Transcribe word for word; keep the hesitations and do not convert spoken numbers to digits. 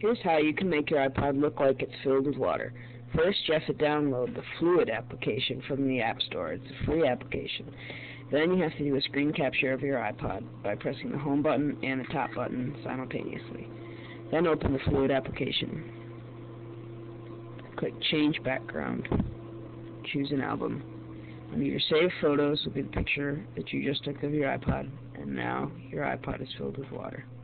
Here's how you can make your iPod look like it's filled with water. First, you have to download the Fluid application from the App Store. It's a free application. Then you have to do a screen capture of your iPod by pressing the home button and the top button simultaneously. Then open the Fluid application. Click Change Background. Choose an album. Under your saved photos will be the picture that you just took of your iPod, and now your iPod is filled with water.